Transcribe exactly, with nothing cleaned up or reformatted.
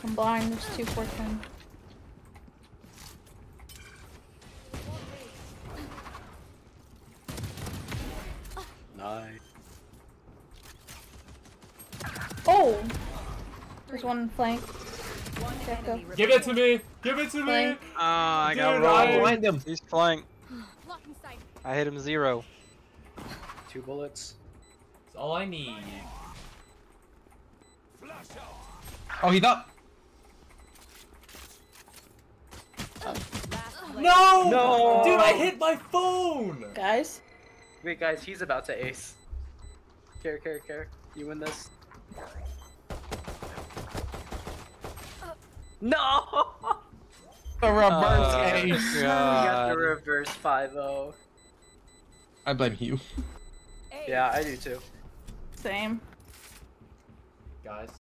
I'm blind, there's two four ten. Nice. Oh! There's one flank. Gekko. Give it to me! Give it to Flank. me! Oh, I Dude, got I- rolled. Behind him. He's flank. I hit him zero. Two bullets. That's all I need. Oh, he's up. No! No! Dude, I hit my phone! Guys? Wait, guys, he's about to ace. Care, care, care. You win this. No! The reverse Oh, ace. We got the God. reverse five oh. I blame you. Yeah, I do too. Same. Guys,